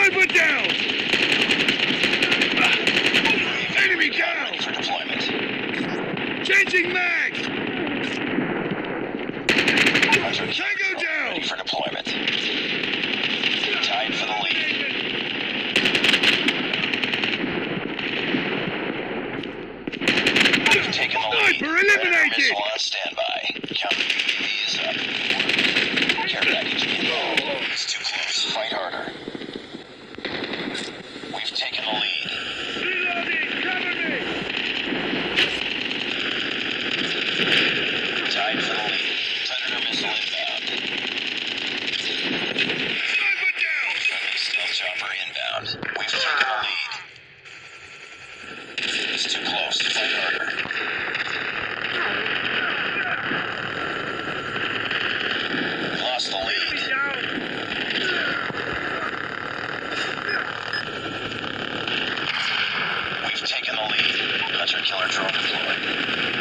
Sniper down! Enemy down! Ready for deployment. Changing mag! Hunter Tango down! ready for deployment. Tied for the lead. We've taken the lead. Sniper eliminated! Missile on standby. Counter is up. Care package inbound. It's too close. Fight harder. We've taken the lead. Reloading! Cover me! Tied for the lead. Predator missile inbound. Sniper down! Friendly stealth chopper inbound. We've taken the lead. It's too close. Fight harder. We lost the lead. We've taken the lead. Hunter killer drone deployed.